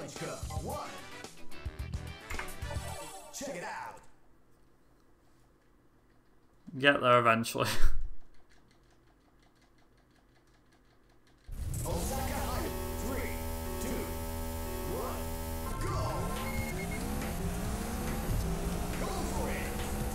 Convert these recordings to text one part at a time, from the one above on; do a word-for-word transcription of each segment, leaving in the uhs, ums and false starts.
Challenge Cup one. Check it out. Get there eventually. Osaka High. Three, two, one, go! Go for it!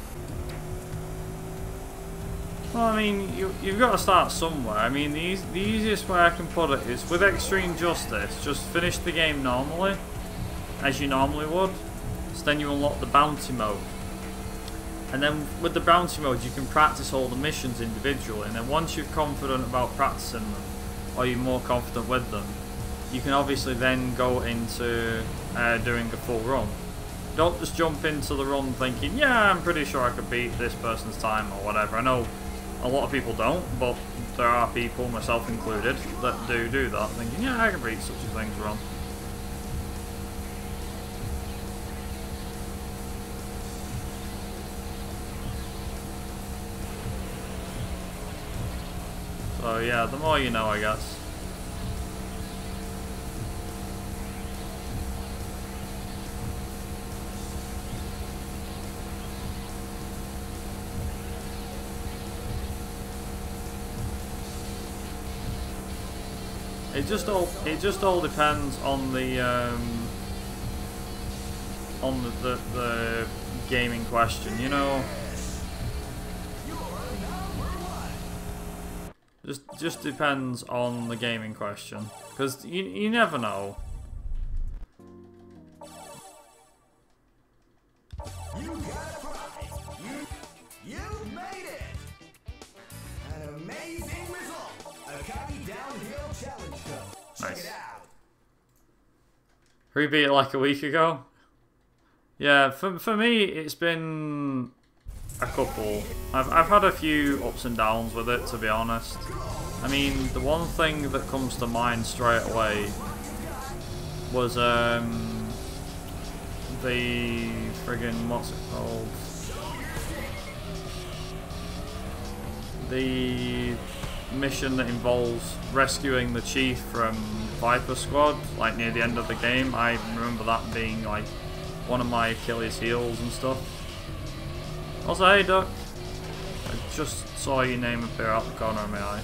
Well, I mean, you, you've got to start somewhere. I mean, the, eas the easiest way I can put it is with Extreme Justice, just finish the game normally, as you normally would. So then you unlock the bounty mode. And then with the bounty mode, you can practice all the missions individually. And then once you're confident about practicing them, or you're more confident with them, you can obviously then go into uh, doing a full run. Don't just jump into the run thinking, yeah, I'm pretty sure I could beat this person's time or whatever. I know a lot of people don't, but there are people, myself included, that do do that, thinking, yeah, I can beat such a thing's run. So yeah, the more you know, I guess. It just all it just all depends on the um, on the, the the game in question, you know. Just just depends on the game in question, because you you never know. You got a prize. You you made it. An amazing result. A County Downhill Challenge Cup. Check Nice. it out. We beat it like a week ago. Yeah, for for me it's been a couple. I've I've had a few ups and downs with it, to be honest. I mean, the one thing that comes to mind straight away was um the friggin' what's it called? The mission that involves rescuing the chief from Viper Squad, like near the end of the game. I remember that being like one of my Achilles heels and stuff. Also, hey Duck, I just saw your name appear out the corner of my eye.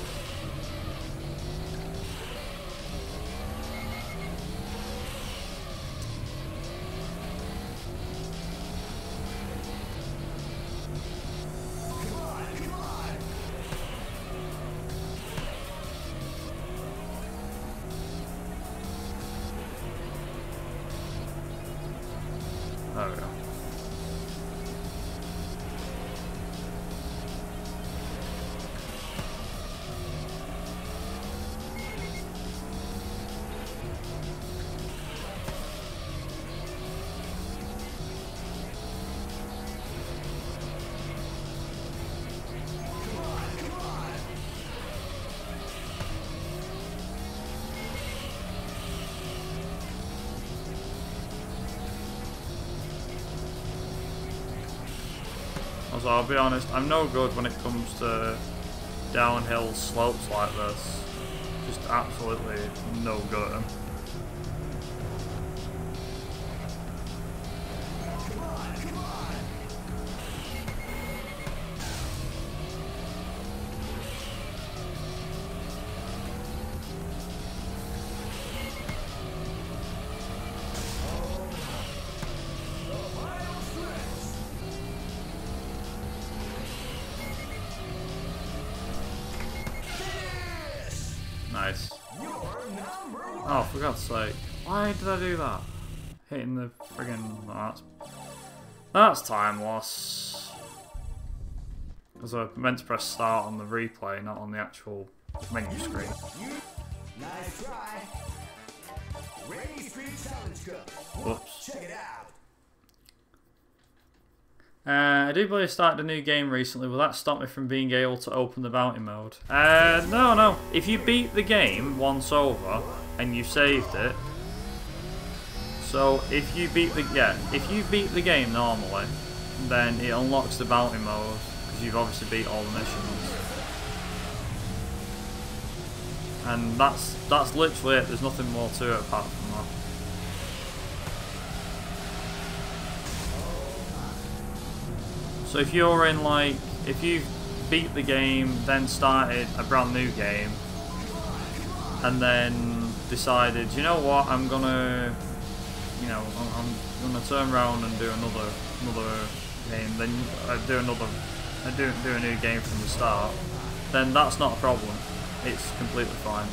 There we go. Also, I'll be honest, I'm no good when it comes to downhill slopes like this. Just absolutely no good at them. Nice. Oh, for God's sake. Why did I do that? Hitting the friggin'... Oh, that's, that's time loss. Because I meant to press start on the replay, not on the actual menu screen. Nice try. Rainy Street Challenge Cup. Whoops. Check it out. Uh, I do believe I started a new game recently. Will that stop me from being able to open the bounty mode? Uh, no, no. If you beat the game once over and you saved it, so if you beat the yeah, if you beat the game normally, then it unlocks the bounty mode because you've obviously beat all the missions. And that's that's literally it. There's nothing more to it apart from that. So if you're in like, if you beat the game, then started a brand new game, and then decided, you know what, I'm gonna, you know, I'm, I'm gonna turn around and do another another game, then uh, do another, uh, do do a new game from the start, then that's not a problem. It's completely fine.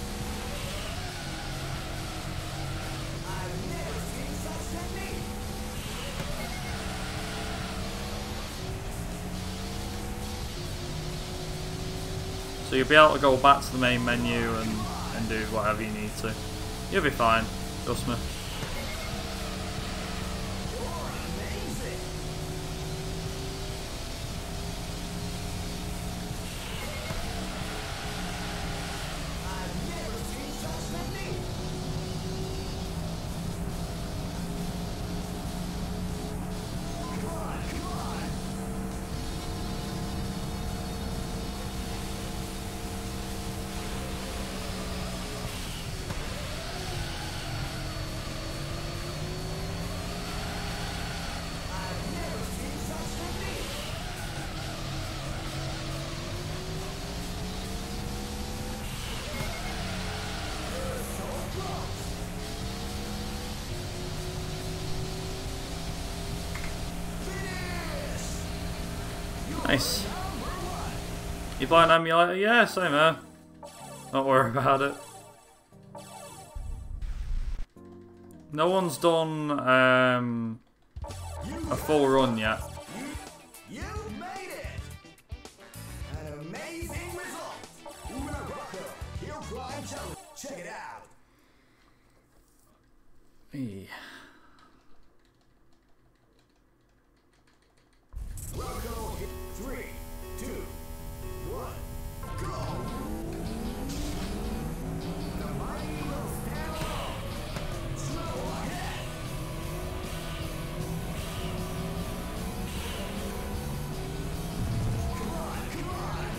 So you'll be able to go back to the main menu and, and do whatever you need to. You'll be fine, trust me. Nice. You playing emulator? Yeah, same here. Don't worry about it. No one's done um, a full run yet. You made it! An amazing result! Umarocco, Hill Climb Challenge. Check it out! Hey. Rocco, three, two, one, go! The mighty will stand alone. Slow ahead. Come on, come on.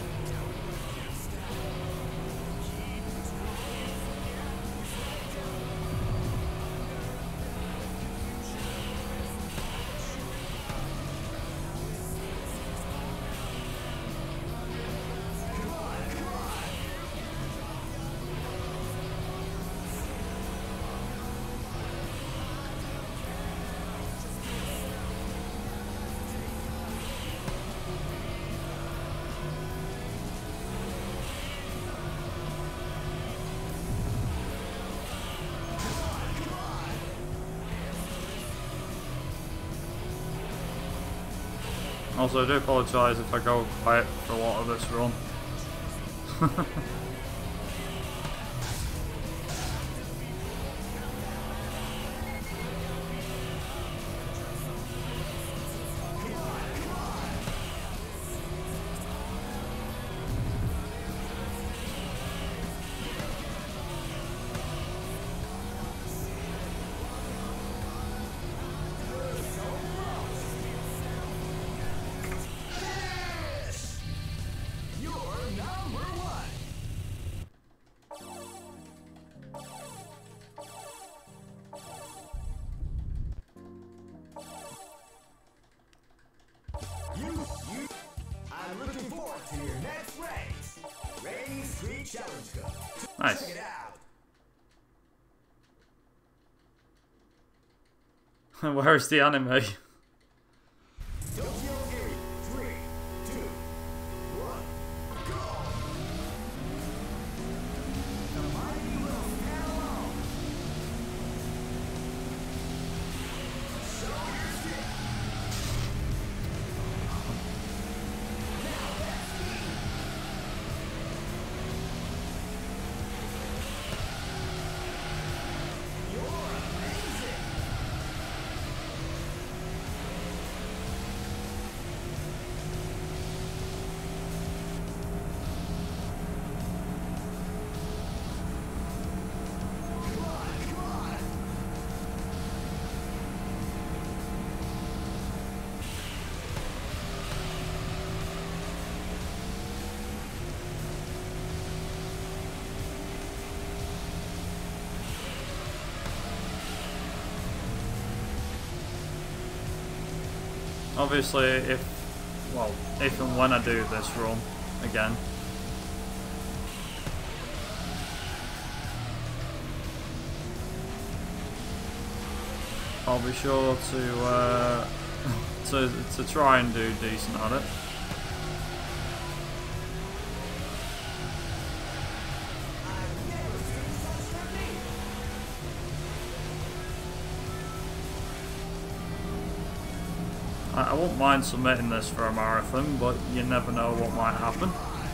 Also, I do apologise if I go quiet for a lot of this run. Nice. Check it out. Where's the anime? Tokyo area. Three, two, one, go! The mighty will stand alone. Show your stick. Now that's me. You're amazing. Come on, come on. Obviously, if well, if and when I do this run again. I'll be sure to uh, to to try and do decent at it. I, I won't mind submitting this for a marathon, but you never know what might happen.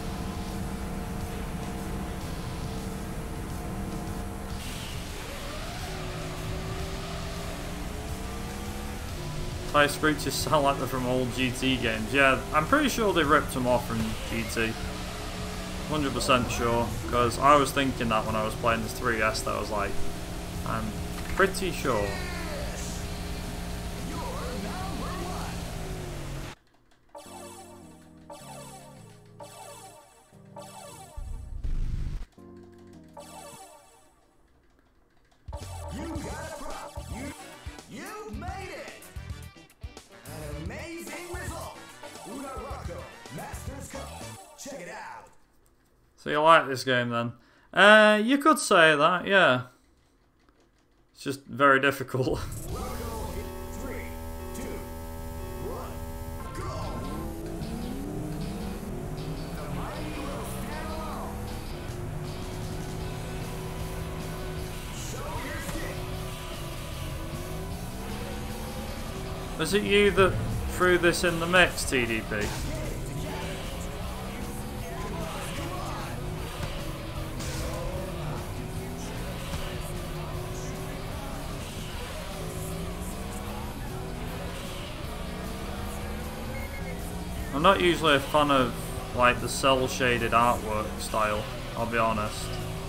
Tire screeches sound like they're from old G T games. Yeah, I'm pretty sure they ripped them off from G T. one hundred percent sure, because I was thinking that when I was playing this three S, that I was like, I'm pretty sure. So you like this game then? Uh, you could say that, yeah. It's just very difficult. Three, two, one, go! The mighty will stand alone. Show your stick. Was it you that threw this in the mix, T D P? I'm not usually a fan of like the cell shaded artwork style, I'll be honest.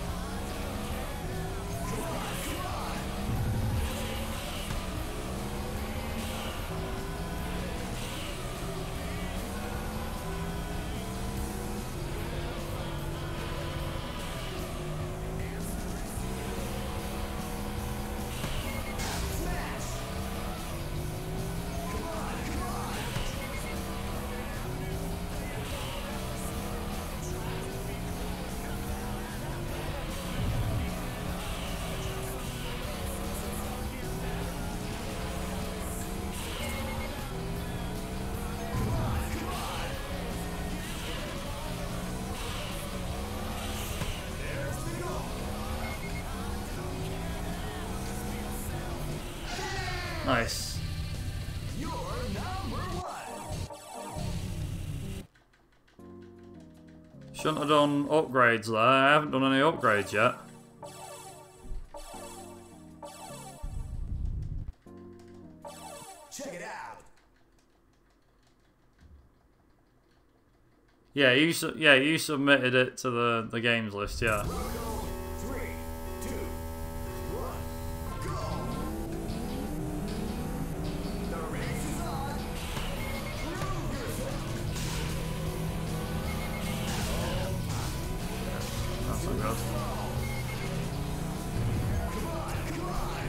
Nice. You're number one. Shouldn't have done upgrades there. I haven't done any upgrades yet. Check it out. Yeah, you su yeah you submitted it to the the games list. Yeah. Three, two, one, go! The race is on. Prove yourself. That's not good. Come on, come on.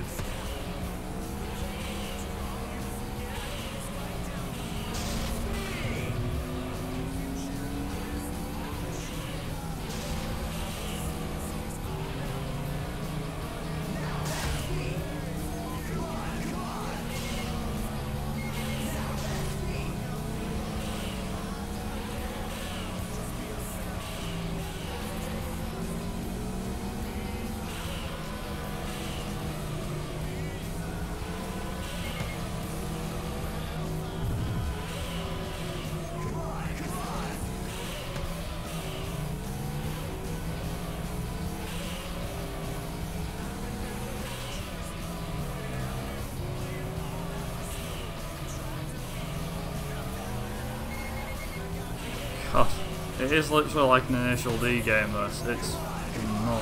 God, it is literally like an initial D game. This, it's fucking nuts.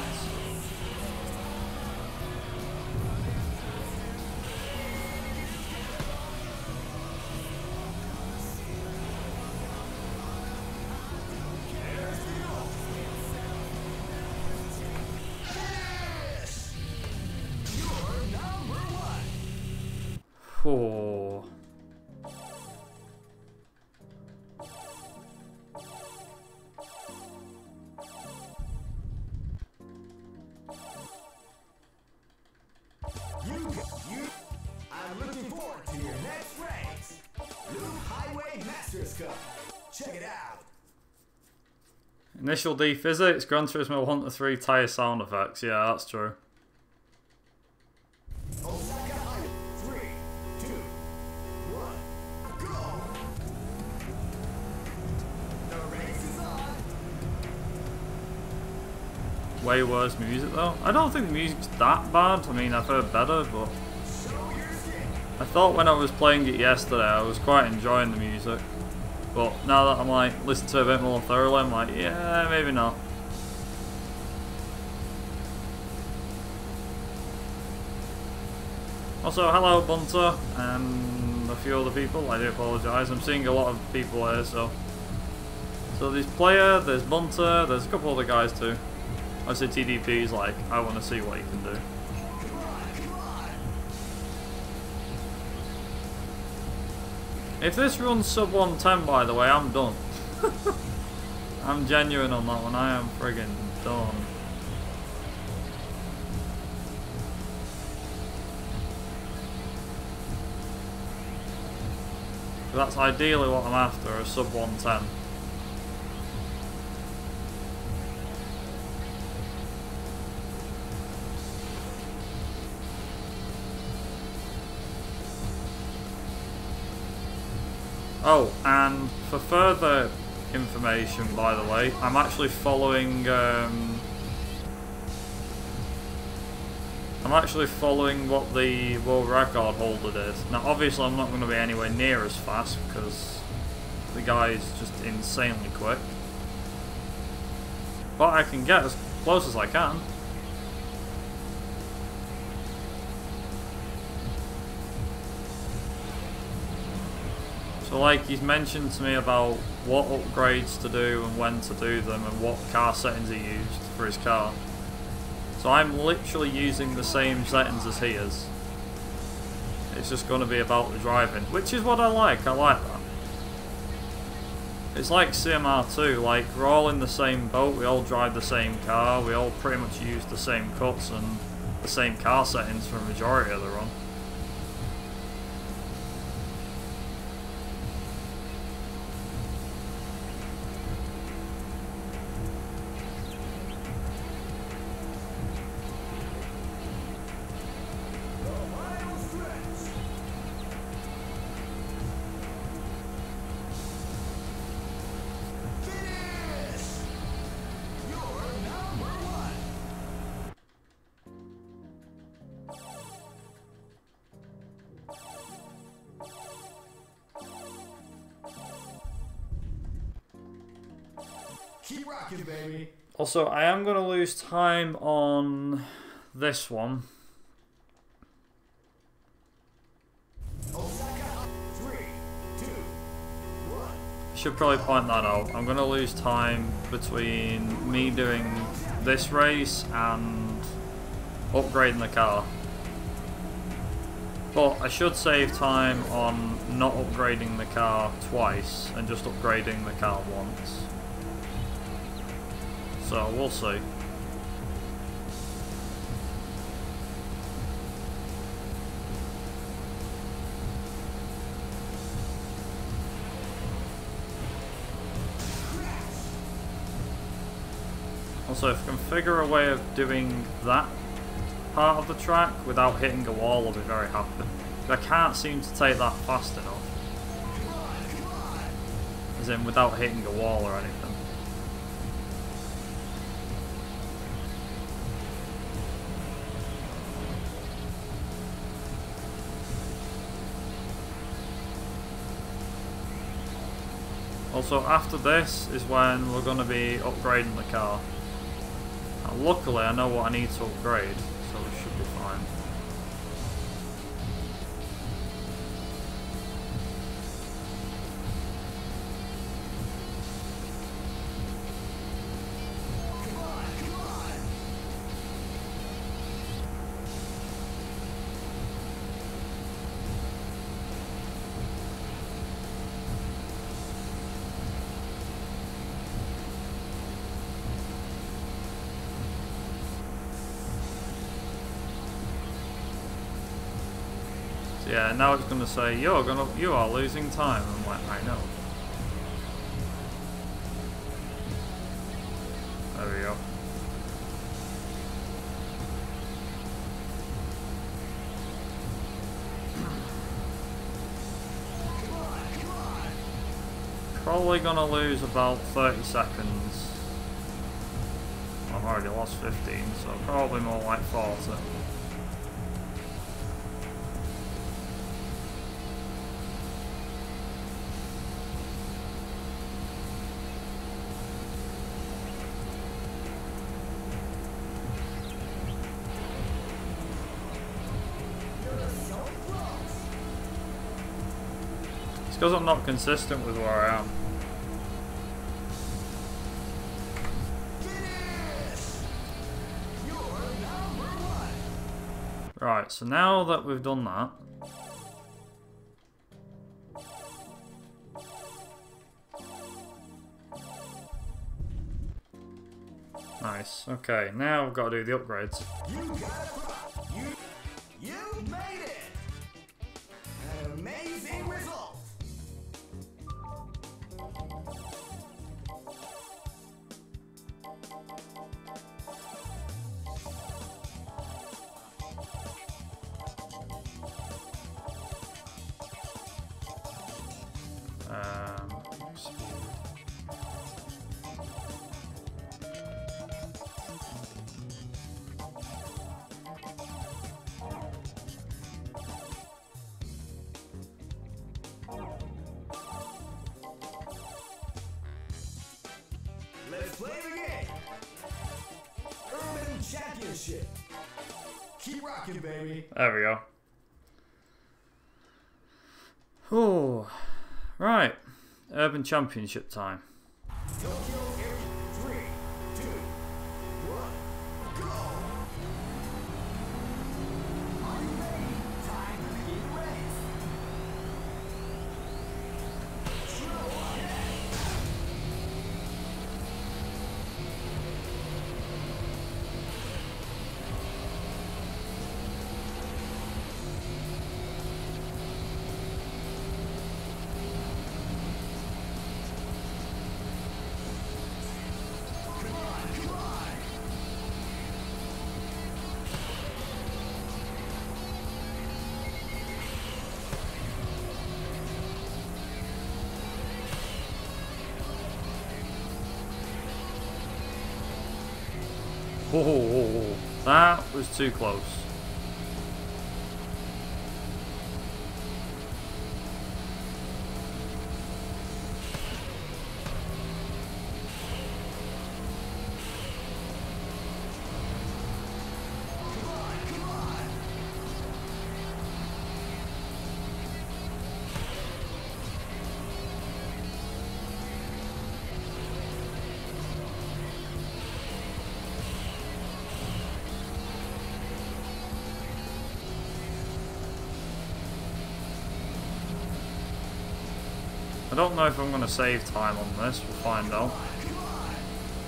Oh. coming. Check it out. Initial D physics, Gran Turismo one to three tyre sound effects. Yeah, that's true. Osaka Highway. Three, two, one, go! The race is on. Way worse music though. I don't think the music's that bad. I mean, I've heard better, but Show your skin. I thought when I was playing it yesterday, I was quite enjoying the music. But now that I'm like listening to it a bit more thoroughly, I'm like, yeah, maybe not. Also, hello Bunter and a few other people. I do apologise. I'm seeing a lot of people here, so so there's Player, there's Bunter, there's a couple other guys too. I say T D P's like, I want to see what you can do. Come on, come on. If this runs sub one ten, by the way, I'm done. I'm genuine on that one. I am friggin' done. That's ideally what I'm after, a sub one ten. Oh, and for further information, by the way, I'm actually following. Um, I'm actually following what the world record holder is. Now, obviously, I'm not going to be anywhere near as fast because the guy is just insanely quick. But I can get as close as I can. So like he's mentioned to me about what upgrades to do and when to do them and what car settings he used for his car. So I'm literally using the same settings as he is. It's just going to be about the driving, which is what I like. I like that. It's like C M R two, like we're all in the same boat, we all drive the same car, we all pretty much use the same cuts and the same car settings for a majority of the run. Keep rocking, baby. Also, I am going to lose time on this one. Osaka, three, two, one. I should probably point that out. I'm going to lose time between me doing this race and upgrading the car. But I should save time on not upgrading the car twice and just upgrading the car once. So we'll see. Also, if I can figure a way of doing that part of the track without hitting a wall, I'll be very happy. I can't seem to take that fast enough. As in without hitting a wall or anything. Also, after this is when we're going to be upgrading the car. Now, luckily, I know what I need to upgrade, so we should be fine. Come on, come on. So yeah, now it's going to say you're gonna you are losing time. I'm like, I know. we go. Probably gonna lose about thirty seconds. I've already lost fifteen, so probably more like forty. It's because I'm not consistent with where I am. Right, so now that we've done that, nice. Okay, now we've got to do the upgrades. You got it. You, you made it. An amazing result. Um, speed. Let's play the game. Urban Championship. Keep rocking, baby. There we go. Oh, right. Urban Championship time. Tokyo area. Three, two, one, go. Are you ready? Time to begin the race. Slow ahead. Come on, come on. Oh, that was too close. Come on, come on. I don't know if I'm going to save time on this, we'll find out. Come on.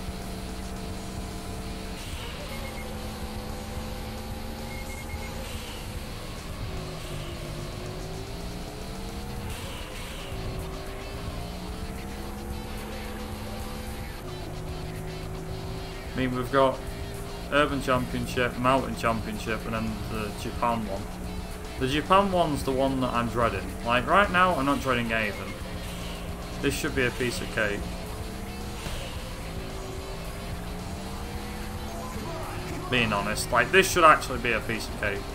I mean, we've got Urban Championship, Mountain Championship, and then the Japan one. The Japan one's the one that I'm dreading. Like, right now, I'm not dreading anything. This should be a piece of cake. Being honest, like, this should actually be a piece of cake.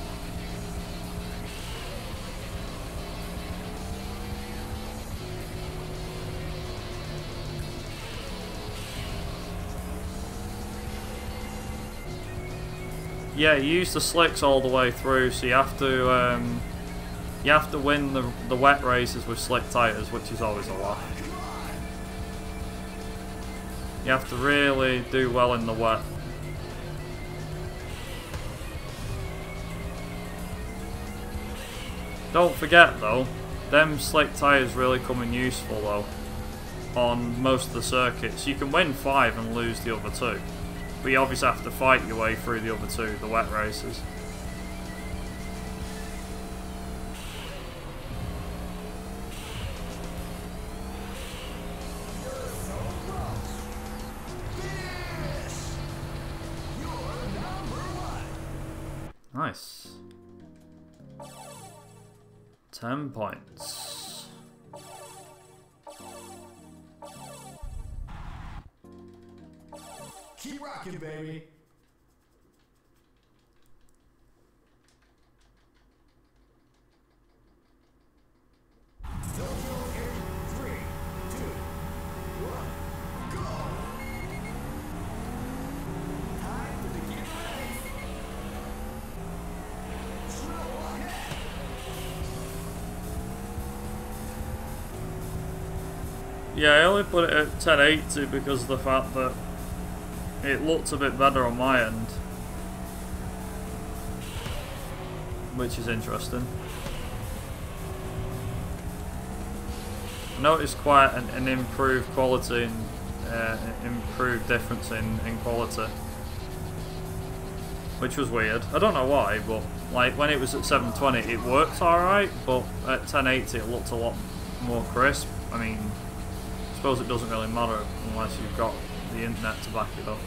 Yeah, you use the slicks all the way through, so you have to um, you have to win the the wet races with slick tires, which is always a lot. You have to really do well in the wet. Don't forget though, them slick tires really come in useful though on most of the circuits. You can win five and lose the other two. But you obviously have to fight your way through the other two, the wet races. Nice. Ten points. Keep rocking, baby. Yeah, I only put it at ten eighty because of the fact that it looked a bit better on my end, which is interesting. I noticed quite an, an improved quality and uh, improved difference in, in quality, which was weird. I don't know why, but like when it was at seven twenty it worked alright, but at ten eighty it looked a lot more crisp. I mean, I suppose it doesn't really matter unless you've got the internet to back it up.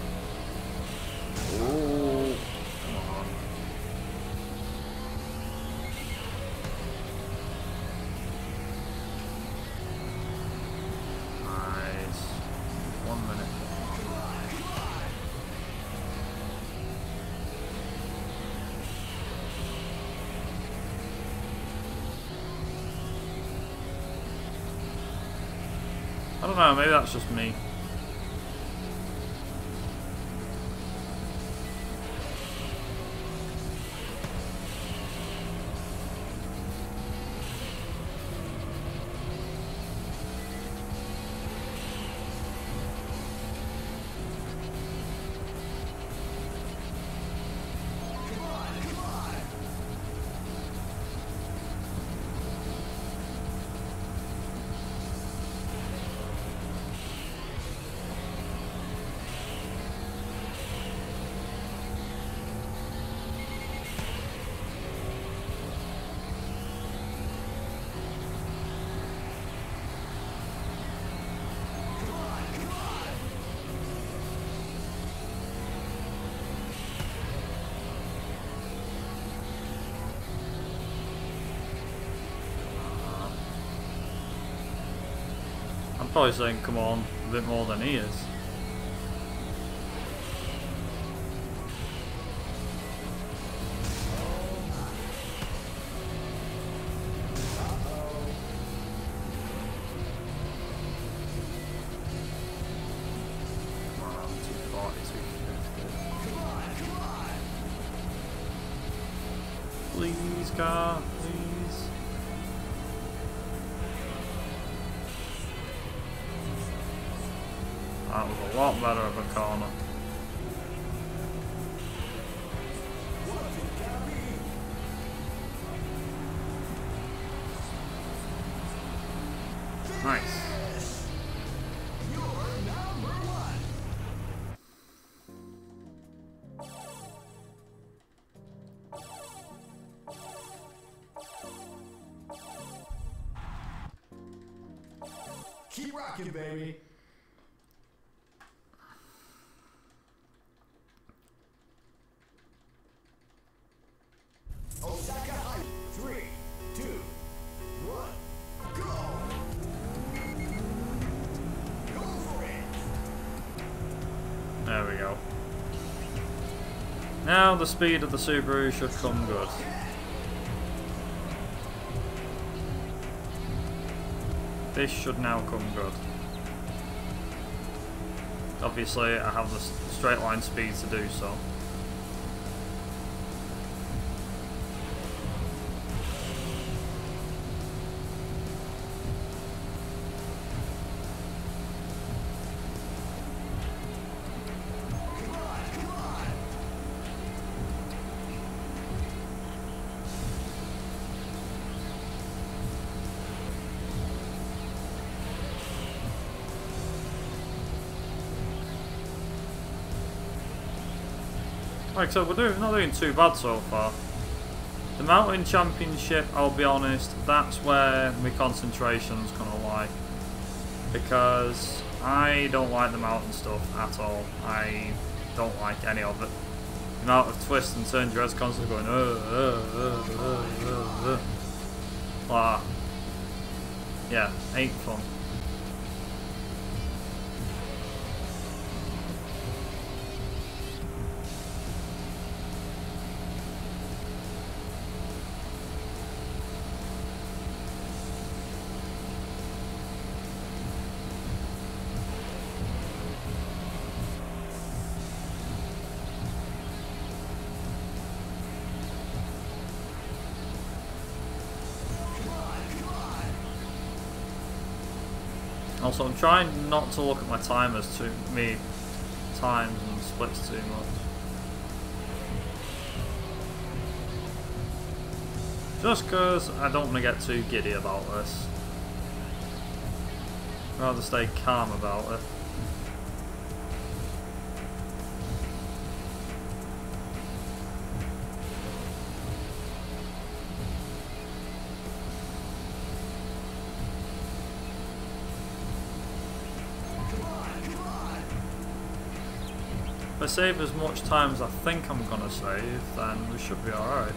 Ooh, come on. Nice. One minute. I don't know, maybe that's just me. I'm probably saying come on a bit more than he is. Please, car, please. That was a lot better of a corner. Nice. Keep rocking, baby. Osaka High. Three, two, one, go! Go for it! There we go. Now the speed of the Subaru should come good. This should now come good. Obviously I have the straight line speed to do so. Like so, we're doing, not doing too bad so far. The Mountain Championship, I'll be honest, that's where my concentration's gonna lie. Because I don't like the mountain stuff at all. I don't like any of it. The amount of twists and turns your head's constantly going, uh, uh, uh, uh, uh, uh. Like that. Yeah, ain't fun. Also, I'm trying not to look at my timers too, me times and splits too much. Just because I don't want to get too giddy about this. I'd rather stay calm about it. If I save as much time as I think I'm gonna save, then we should be alright.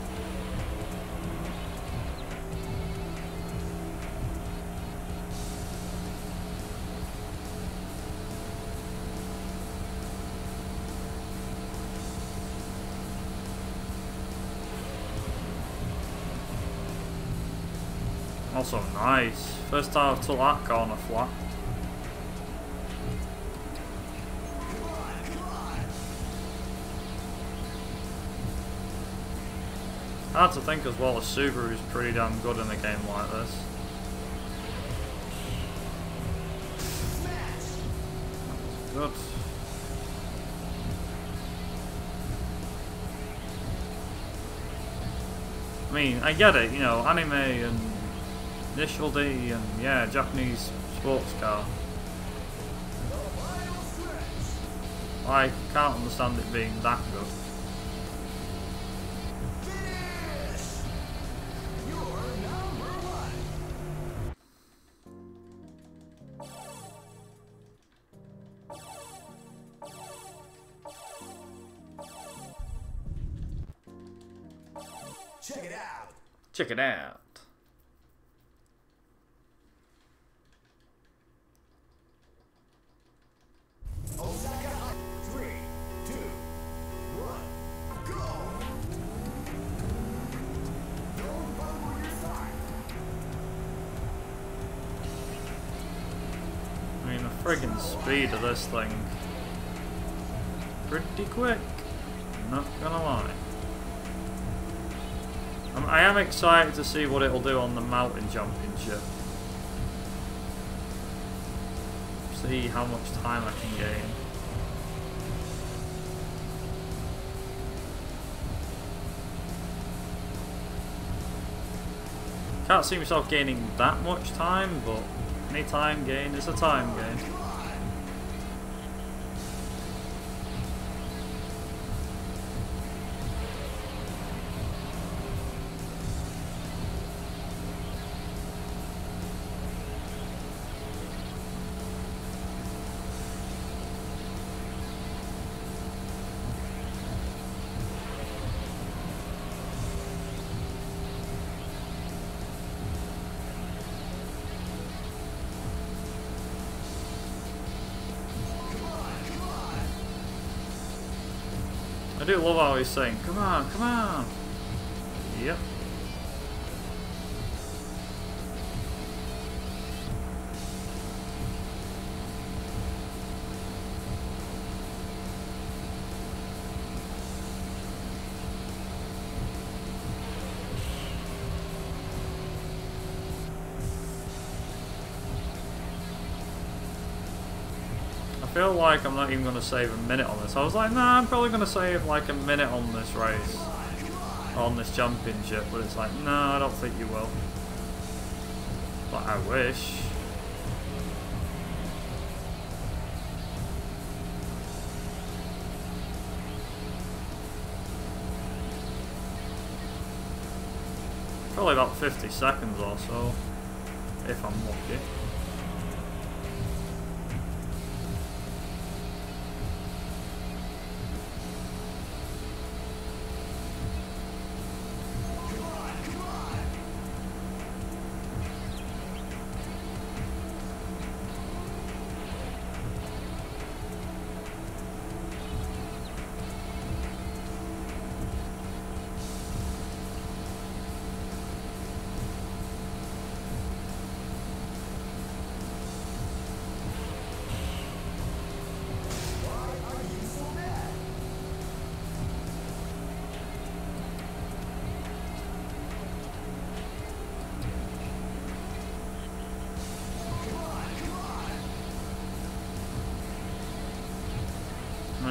Also nice. First time I've took that corner flat. Hard to think as well, a Subaru is pretty damn good in a game like this. That's good. I mean, I get it, you know, anime and Initial D and yeah, Japanese sports car. I can't understand it being that good. Check it out. Check it out. Osaka, three, two, one, go. Don't bumble your side. I mean, the friggin' speed of this thing. Pretty quick. Not gonna lie. I'm, I am excited to see what it'll do on the mountain championship. See how much time I can gain. Can't see myself gaining that much time, but any time gain is a time gain. I do love how he's saying, come on, come on. Yep. I feel like I'm not even going to save a minute on this. I was like, nah, I'm probably going to save like a minute on this race. On this championship, but it's like, no, I don't think you will. But I wish. Probably about fifty seconds or so, if I'm lucky.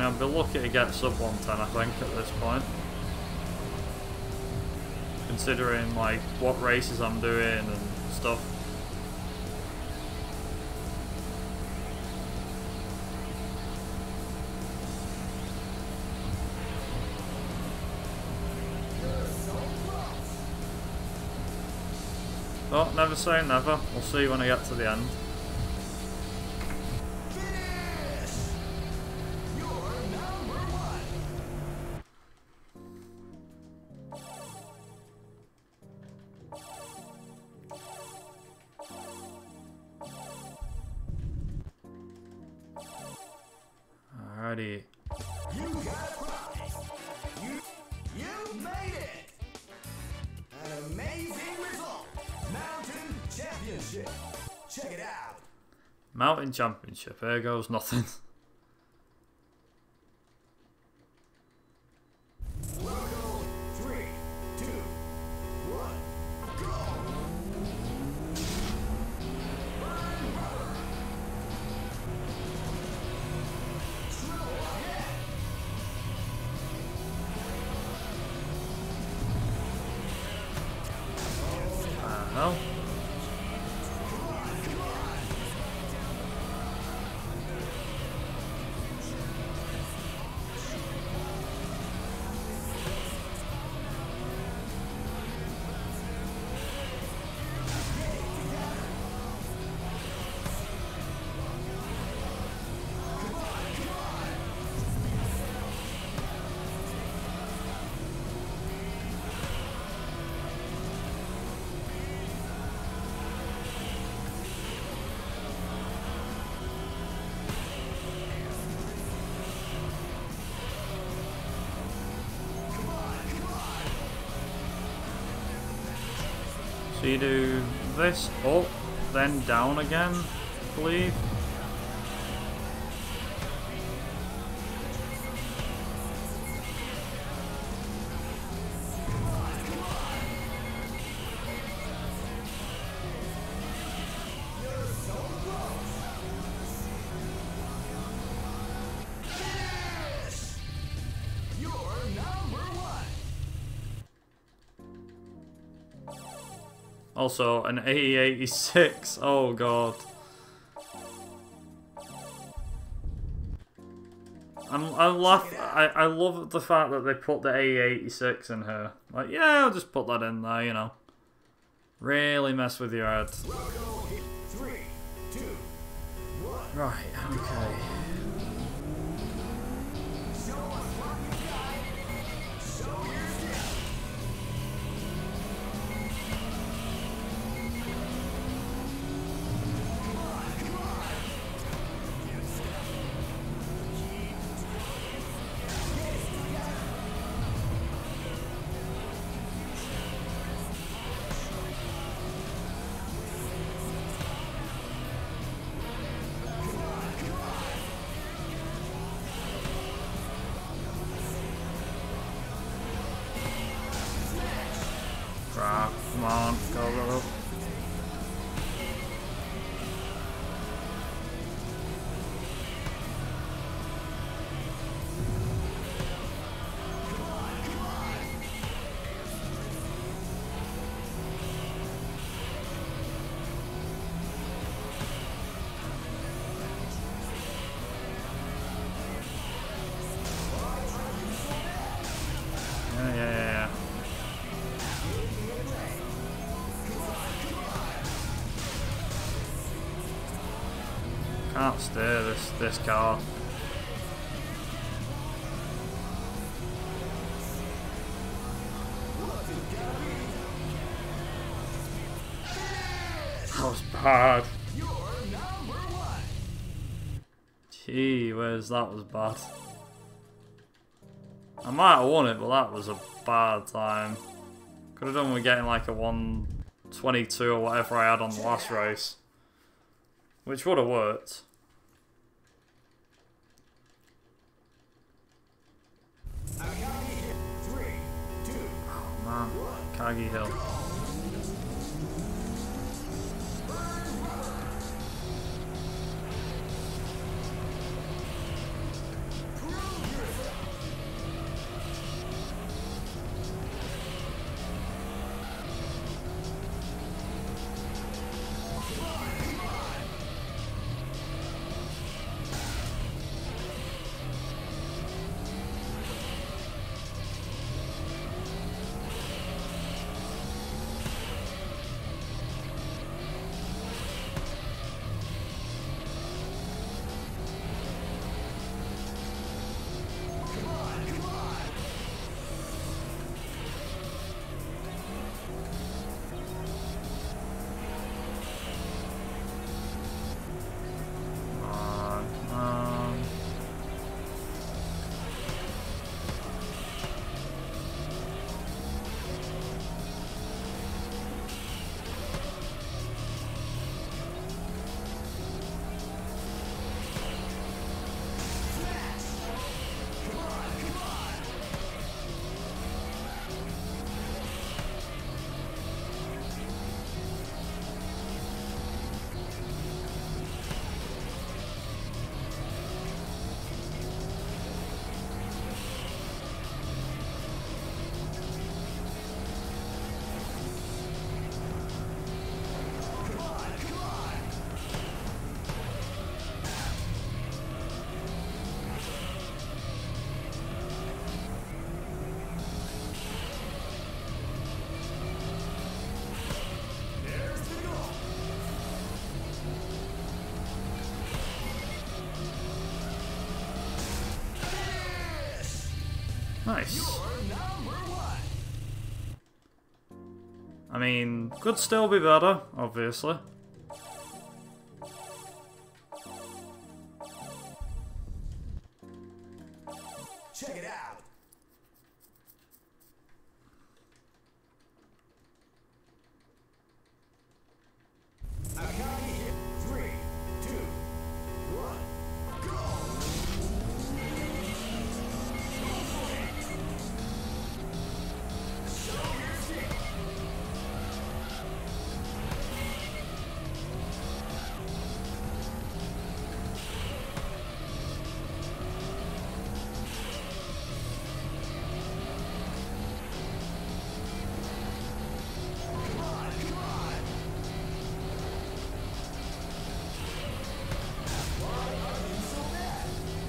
I'd be lucky to get sub one ten, I think, at this point. Considering like what races I'm doing and stuff. Oh, never say never. We'll see when I get to the end. Alrighty. You got a prize. You, you made it. An amazing result. Mountain Championship. Check it out. Mountain Championship. Here goes nothing. Logo, three, two, one, go. No. So you do this up, then down again, I believe. Also, an A E eighty-six. Oh god. I'm, I laugh. I, I love the fact that they put the A E eighty-six in here. Like, yeah, I'll just put that in there, you know. Really mess with your head. Three, two, one. Right, okay. Crap, come on, go, go, go. Yeah, yeah, yeah, yeah. Can't steer this this car. That was bad. Gee whiz, that was bad. I might have won it, but that was a bad time. Could have done with getting like a one twenty-two or whatever I had on the last race. Which would have worked. Oh man, Kagi Hill. Nice. You're number one. I mean, could still be better, obviously. Check it out. I'm counting here. Three, two, one, go! Show your skill. Come on, come on. Why are you so bad?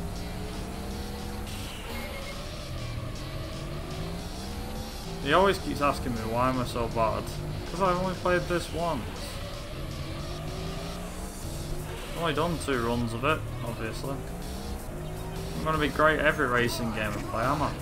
He always keeps asking me why am I so bad. Because I've only played this once. I've only done two runs of it, obviously. I'm gonna be great every racing game I play, am I?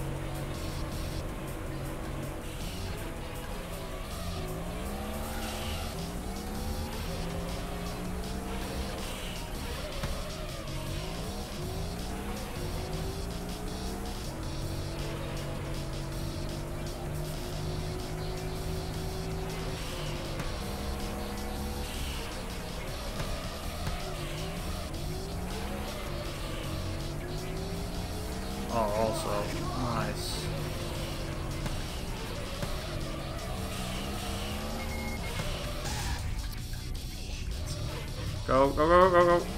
Oh, also, nice. Go, go, go, go, go.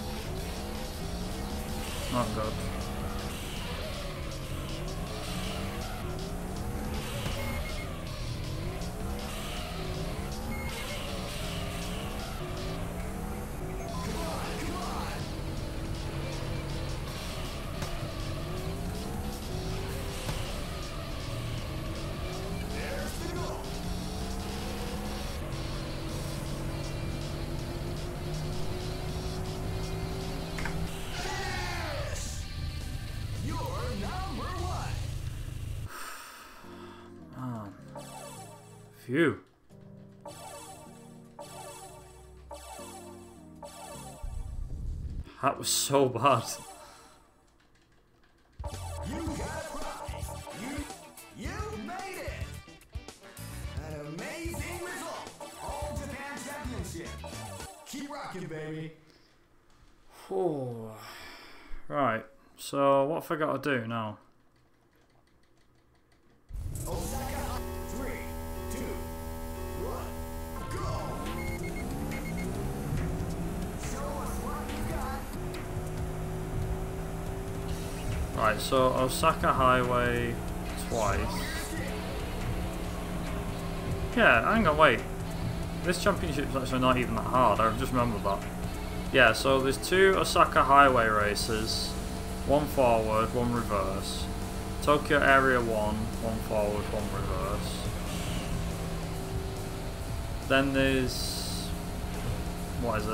Not good. There's the goal. Finish! You're number one. Man. Phew. That was so bad. You got a prize. You, you made it. An amazing result. All Japan Championship. Keep rocking, baby. Oh. Right. So what have I got to do now? Osaka. Three, two, one, go. Show us what you got. Right. So Osaka Highway twice. Yeah. Hang on. Wait. This championship's actually not even that hard. I just remembered that. Yeah. So there's two Osaka Highway races. One forward, one reverse. Tokyo Area one, one forward, one reverse. Then there's... what is it?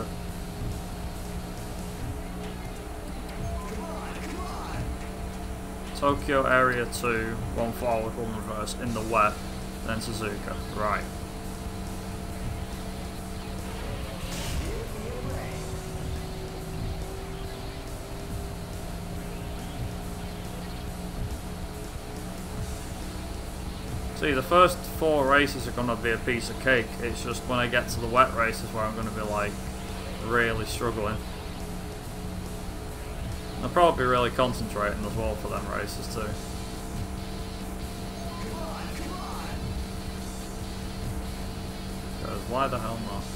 Tokyo Area two, one forward, one reverse in the wet, then Suzuka. Right. See, the first four races are going to be a piece of cake. It's just when I get to the wet races where I'm going to be like really struggling. I'll probably be really concentrating as well for them races too. Because why the hell not?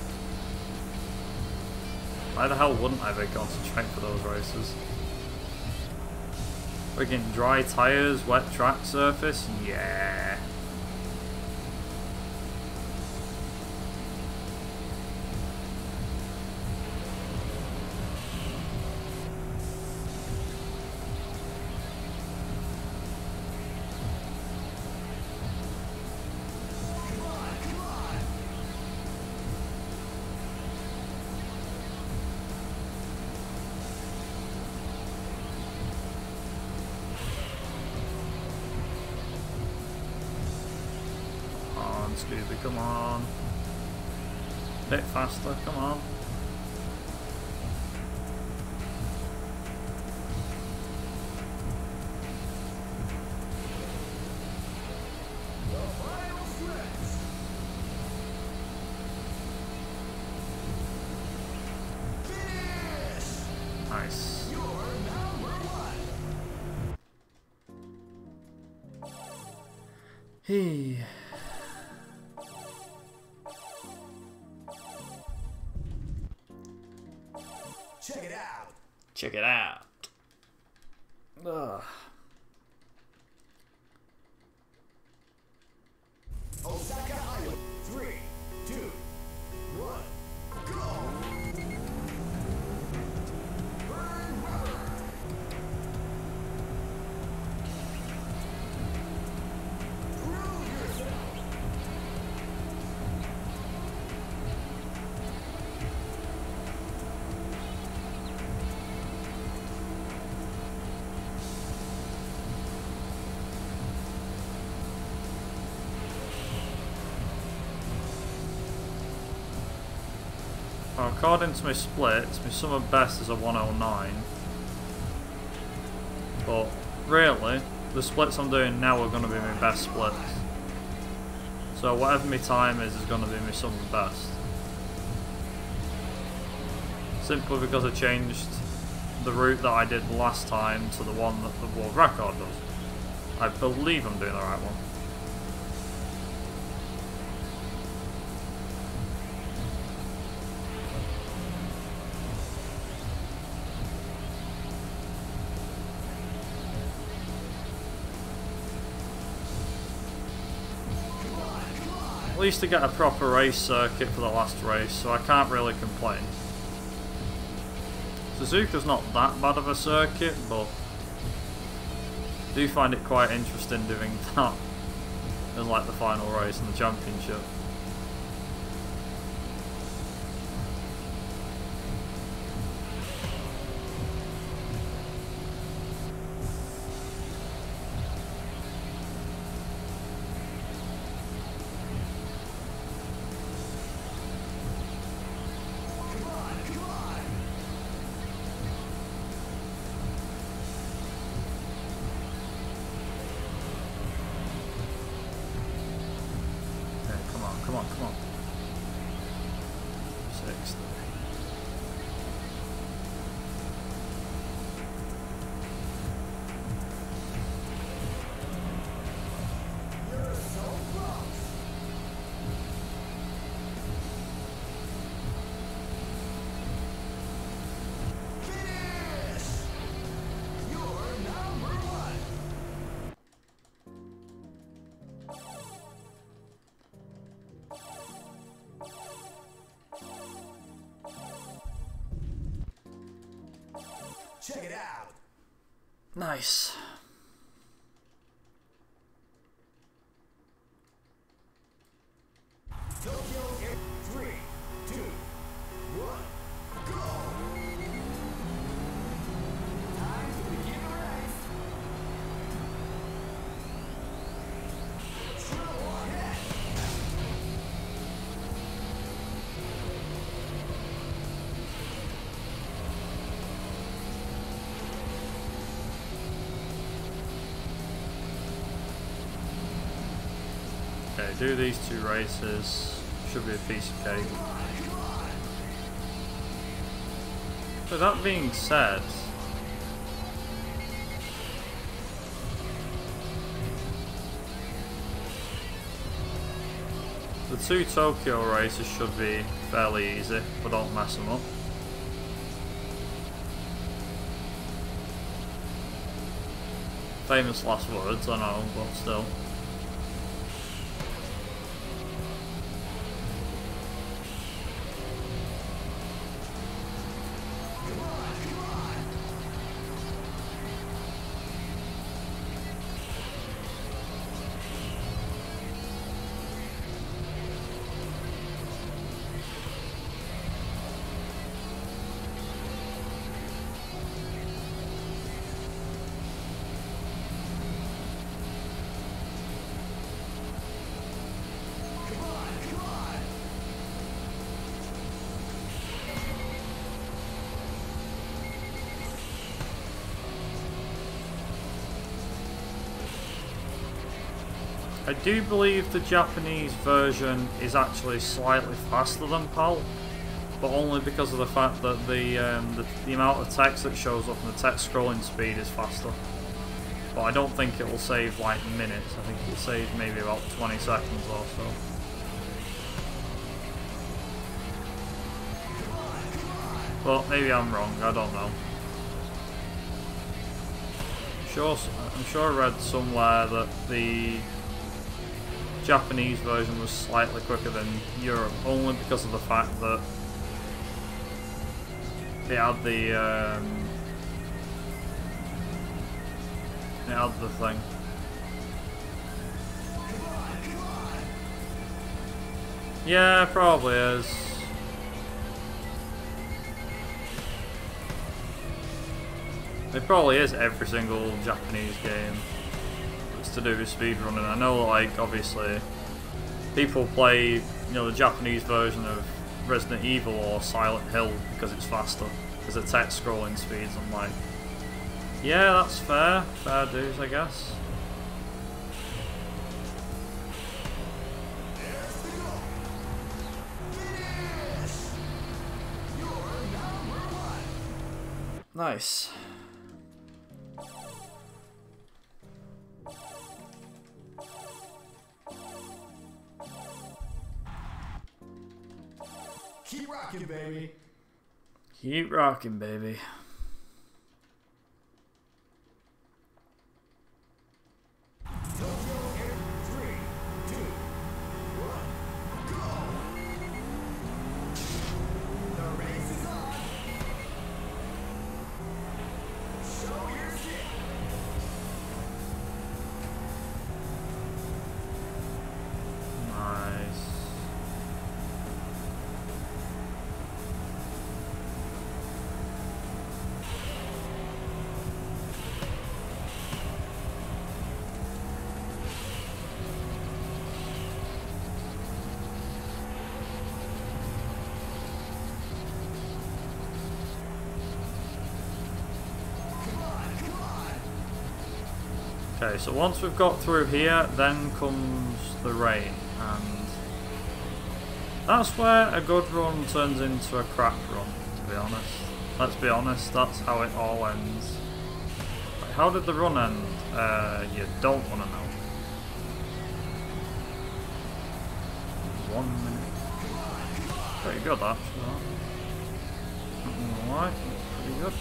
Why the hell wouldn't I be concentrating for those races? Friggin' dry tyres, wet track surface, yeah. Scooby, come on. Bit faster, come on. Nice. Hey. Check it out. Check it out. Ugh. Osaka Highway. Three, two, one, go. Burn rubber. Prove yourself. Well, according to my splits, my summer best is a one oh nine. But really, the splits I'm doing now are going to be my best splits. So whatever my time is, is going to be my summer best. Simply because I changed the route that I did last time to the one that the world record does. I believe I'm doing the right one. At least to get a proper race circuit for the last race, so I can't really complain. Suzuka's not that bad of a circuit, but I do find it quite interesting doing that in like the final race in the championship. Come on, come on. Sixth. You're so close. Finish. You're number one. Check it out. Nice. Tokyo Air. Three, two, one, go. Time to begin the race. Trouble ahead. Okay, do these two races. Should be a piece of cake. But that being said, the two Tokyo races should be fairly easy, but don't mess them up. Famous last words, I know, but still. I do believe the Japanese version is actually slightly faster than PAL, but only because of the fact that the, um, the the amount of text that shows up and the text scrolling speed is faster. But I don't think it will save like minutes. I think it will save maybe about twenty seconds or so. But maybe I'm wrong. I don't know. I'm sure. I'm sure I read somewhere that the Japanese version was slightly quicker than Europe, only because of the fact that it had the um, it had the thing. Yeah, probably is. It probably is every single Japanese game that's to do with speedrunning. I know, like, obviously, people play, you know, the Japanese version of Resident Evil or Silent Hill because it's faster, because the text scrolling speeds. I'm like, yeah, that's fair, fair dues, I guess. Nice. Keep rocking, baby. Keep rocking, baby. Three, two, one, go! The race is on. Show your skill. Nice. Okay, so once we've got through here, then comes the rain, and that's where a good run turns into a crap run, to be honest. Let's be honest, that's how it all ends. Like, how did the run end? Uh, you don't want to know. One minute. Pretty good, actually. Not gonna lie, pretty good.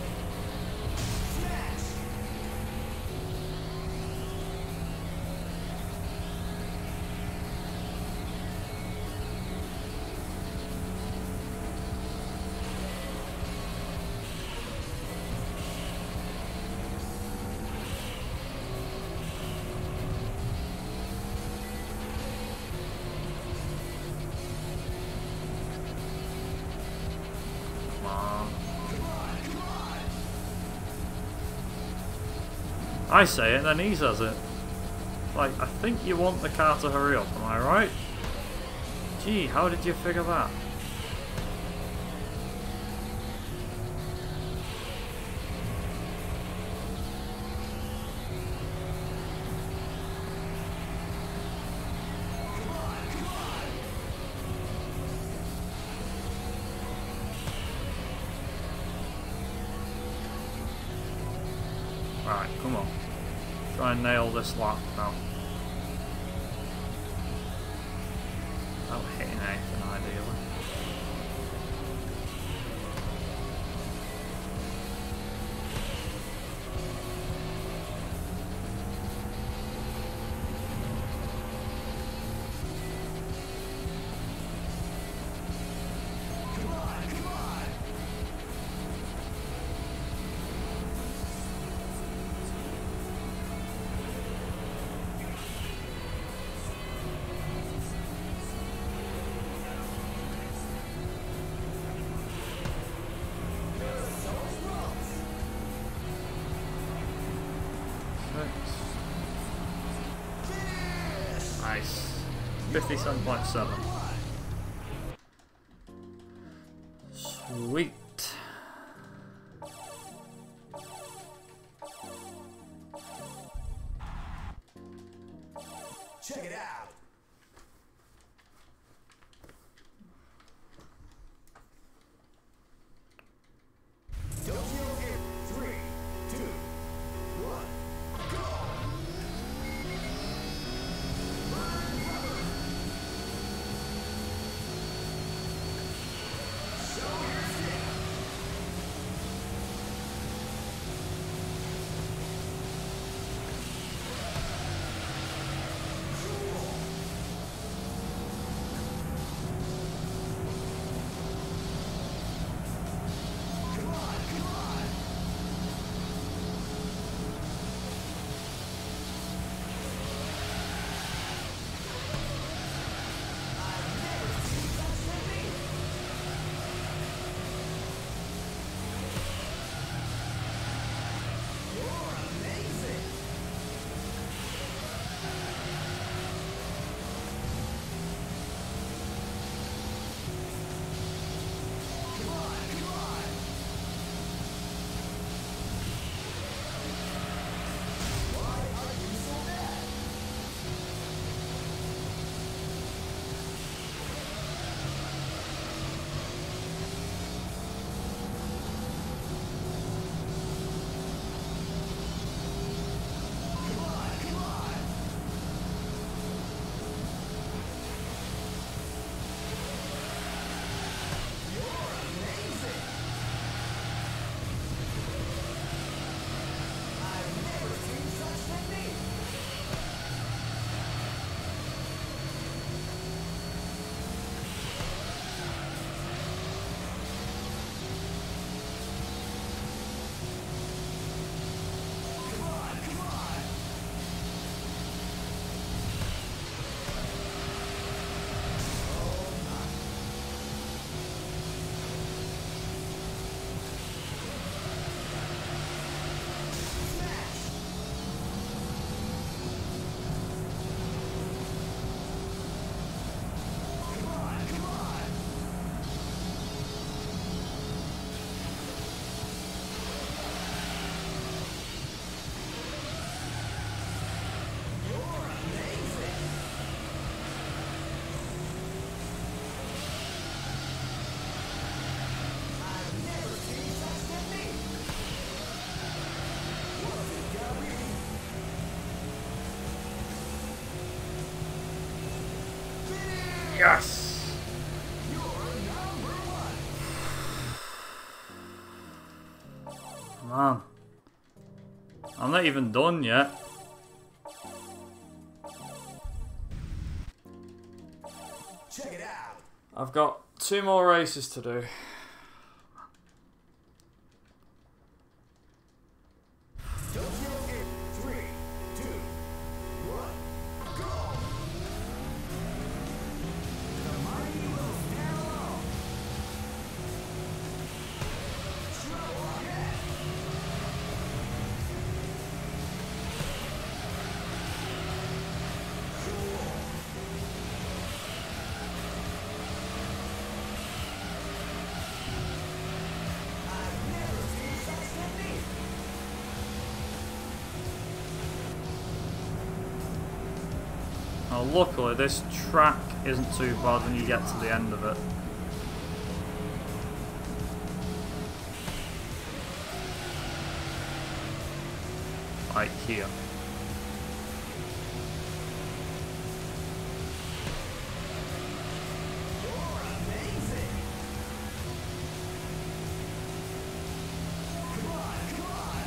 I say it, then he says it. Like, I think you want the car to hurry up, am I right? Gee, how did you figure that? Right, come on. Try and nail this lap now. Without hitting anything, ideally. Nice. fifty-seven point seven. Sweet. Check it out. Tokyo in three, two, one, go! Burn rubber. Show your skill. Yes! Man. I'm not even done yet. Check it out. I've got two more races to do. Tokyo in three, two, one, go! The mighty will stand alone. Trouble ahead. Cool. I've never seen such technique. Now luckily this track isn't too bad when you get to the end of it. Like here. You're amazing. Come on, come on.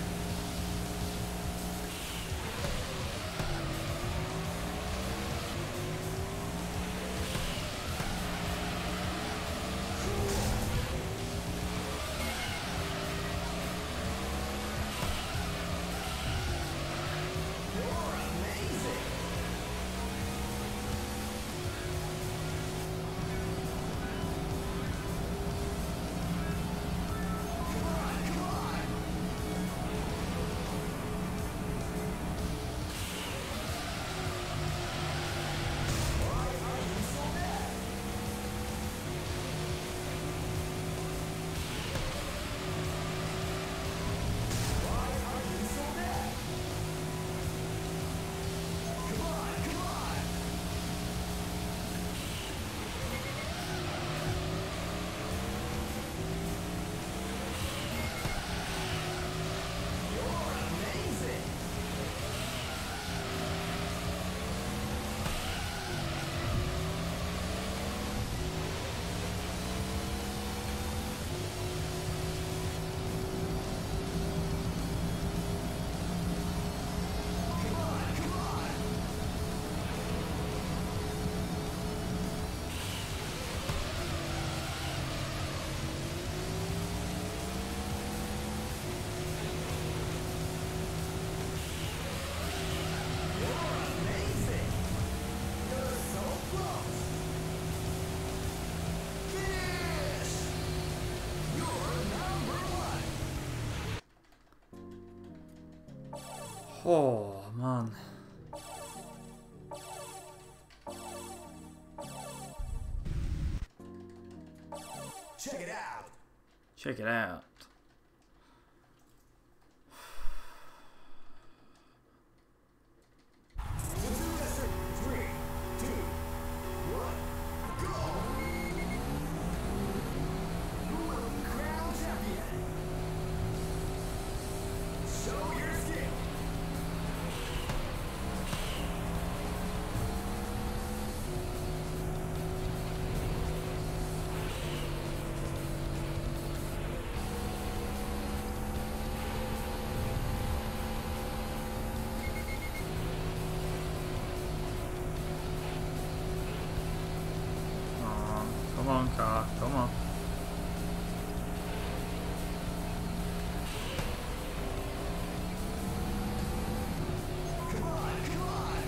Oh, man. Check it out. Check it out. Three, two, one, go! Who will be crowned champion? Show your skill. Come on, car. Come on. Come on, come on.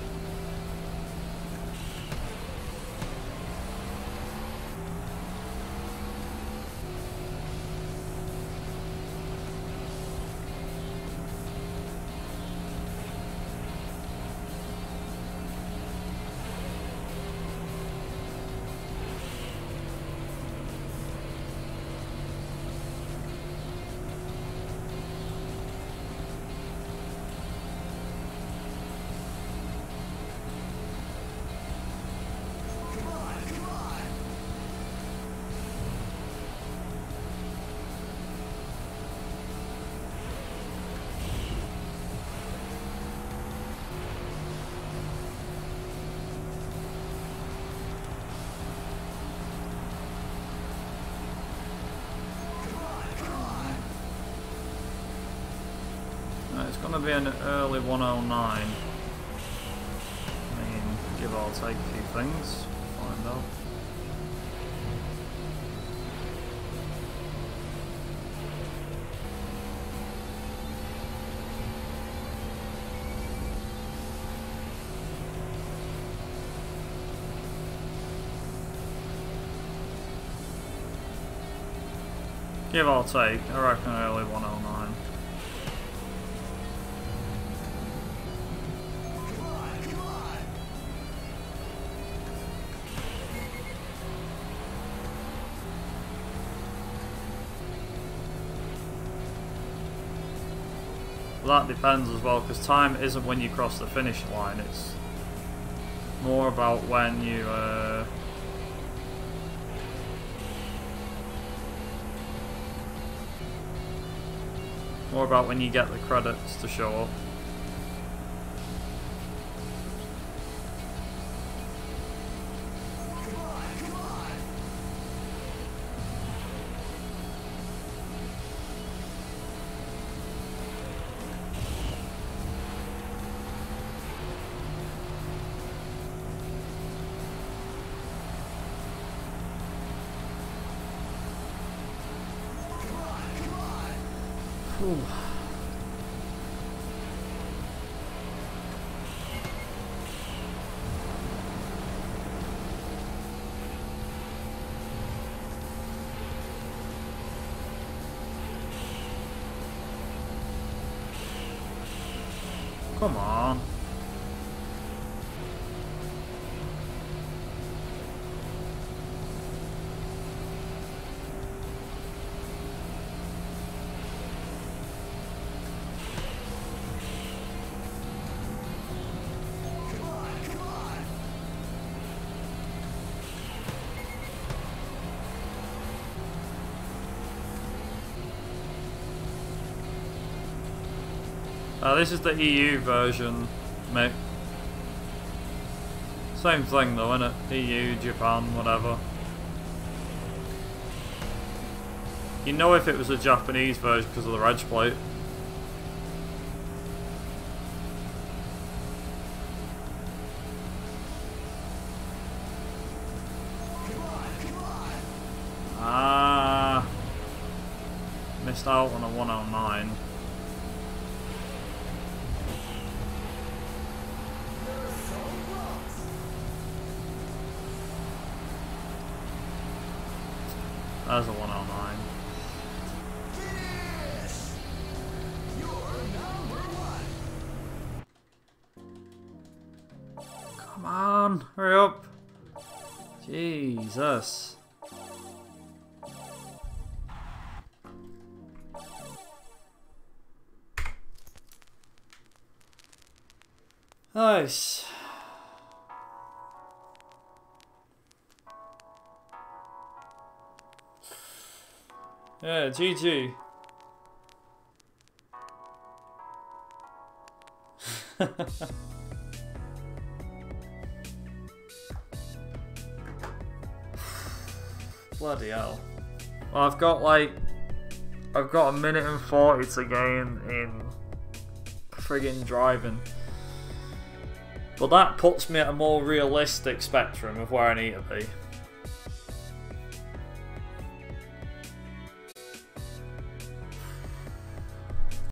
Come on, come on. Come on, come on. No, it's going to be an early one oh nine. I mean, give or take a few things. Find out. Give or take, I reckon early one oh nine. Come on, come on. Well, that depends as well, because time isn't when you cross the finish line, it's more about when you uh, more about when you get the credits to show up. Come on, come on. Come on, come on. Whew. Come on. Come on, come on. Uh, this is the E U version, mate. Same thing though, innit? E U, Japan, whatever. You know if it was a Japanese version because of the reg plate. Come on, come on. Ah, missed out on a one oh nine. You're so close. There's a one oh nine. Finish. You're number one. Come on, hurry up. Jesus. Nice. Yeah, G G. Bloody hell. Well, I've got like, I've got a minute and forty to gain in friggin' driving. But that puts me at a more realistic spectrum of where I need to be.